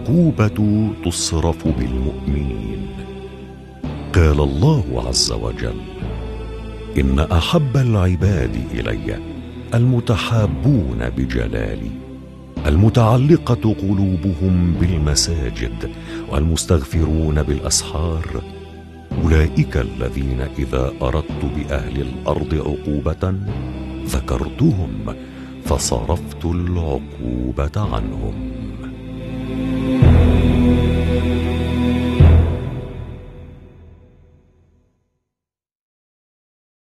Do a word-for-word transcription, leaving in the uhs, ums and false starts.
العقوبة تصرف بالمؤمنين. قال الله عز وجل: إن أحب العباد إلي المتحابون بجلالي، المتعلقة قلوبهم بالمساجد والمستغفرون بالأسحار، أولئك الذين إذا أردت بأهل الأرض عقوبة ذكرتهم فصرفت العقوبة عنهم.